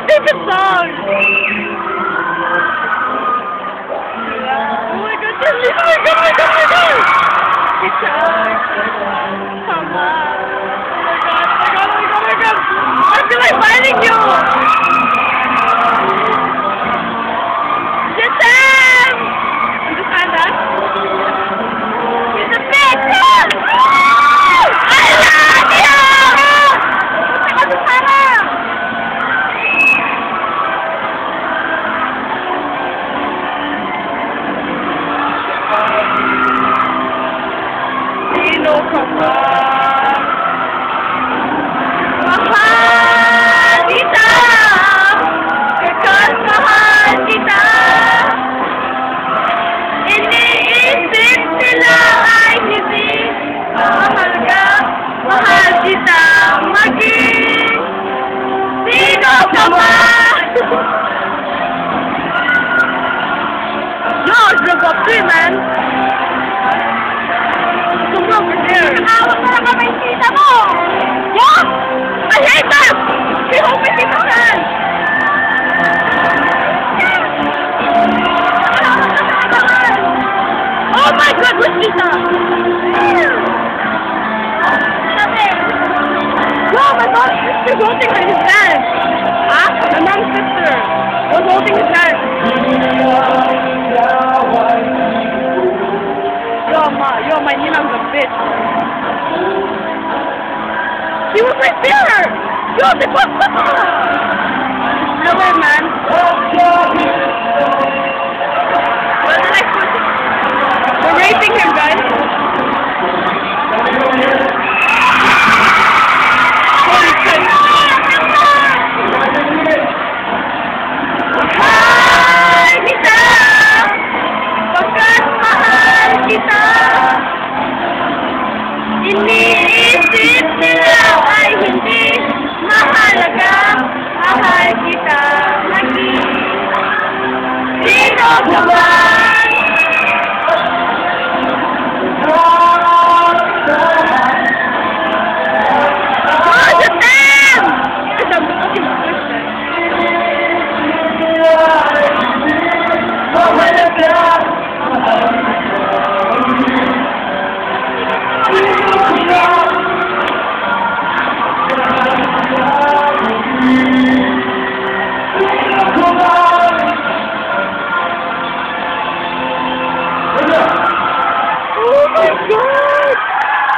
stupid song! Oh my god, oh my god, oh my god, oh my god! Come on! Oh my god, oh my god, oh my god, oh my god! I feel like fighting you! Get them! Understand that? He's a bitch! I love you! Sino ka ba? Mahal kita! Because mahal kita! Iniisip nila ay hindi mahal ka, mahal kita maging sino ka ba? No, it's the top 3, man! Come over here! Nakawag mo na kamay kita mo! What? I hate that! He opened his hand! Oh my god, what's this? Oh my god, she's holding his hand! Huh? My mom's sister was holding his hand. Yo, my Ninang's a bitch. She was right there! Yo, they put no way, man. We're raping him, guys. Holy shit. Mahal kita! Pagkat mahal kita! Iniisip nila ay hindi mahalaga, mahal kita lagi. Sino ka ba? Oh, the damn! It's a fucking question. Oh my god!